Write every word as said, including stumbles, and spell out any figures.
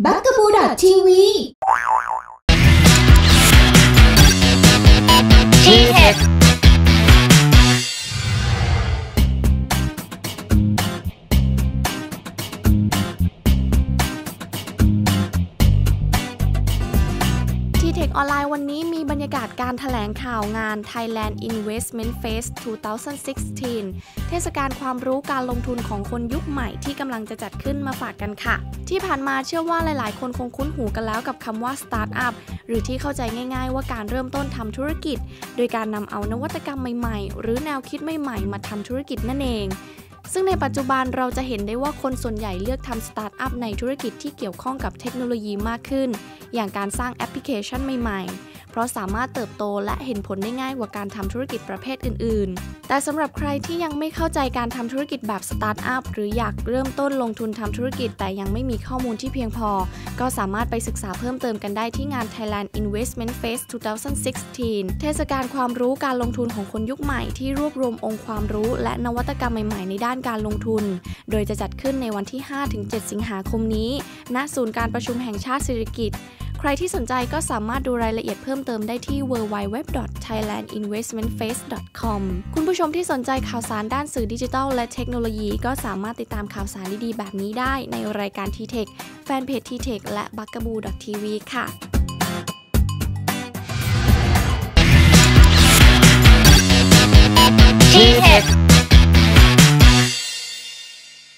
บักกะบูดอททีวีทีเทคออนไลน์วันนี้มีบรรยากาศการแถลงข่าวงาน Thailand Investment Fest สองพันสิบหก เทศกาลความรู้การลงทุนของคนยุคใหม่ที่กำลังจะจัดขึ้นมาฝากกันค่ะที่ผ่านมาเชื่อว่าหลายๆคนคงคุ้นหูกันแล้วกับคำว่า Startup หรือที่เข้าใจง่ายๆว่าการเริ่มต้นทำธุรกิจโดยการนำเอานวัตกรรมใหม่ๆหรือแนวคิดใหม่ๆมาทำธุรกิจนั่นเองซึ่งในปัจจุบันเราจะเห็นได้ว่าคนส่วนใหญ่เลือกทำสตาร์ทอัพในธุรกิจที่เกี่ยวข้องกับเทคโนโลยีมากขึ้นอย่างการสร้างแอปพลิเคชันใหม่ๆเพราะสามารถเติบโตและเห็นผลได้ง่ายกว่าการทำธุรกิจประเภทอื่นๆแต่สำหรับใครที่ยังไม่เข้าใจการทำธุรกิจแบบสตาร์ทอัพหรืออยากเริ่มต้นลงทุนทำธุรกิจแต่ยังไม่มีข้อมูลที่เพียงพอก็สามารถไปศึกษาเพิ่มเติมกันได้ที่งาน Thailand Investment Fest สองพันสิบหก เทศกาลความรู้การลงทุนของคนยุคใหม่ที่รวบรวมองค์ความรู้และนวัตกรรมใหม่ๆในด้านการลงทุนโดยจะจัดขึ้นในวันที่ ห้าถึงเจ็ด สิงหาคมนี้ณศูนย์การประชุมแห่งชาติสิริกิติ์ใครที่สนใจก็สามารถดูรายละเอียดเพิ่มเติมได้ที่ ดับเบิลยู ดับเบิลยู ดับเบิลยู ดอท ไทยแลนด์ อินเวสต์เมนต์เฟส ดอท คอม คุณผู้ชมที่สนใจข่าวสารด้านสื่อดิจิทัลและเทคโนโลยีก็สามารถติดตามข่าวสารดีๆแบบนี้ได้ในรายการ ที เทค แฟนเพจ ที เทค และ บักกะบู ดอท ที วี ค่ะที เทค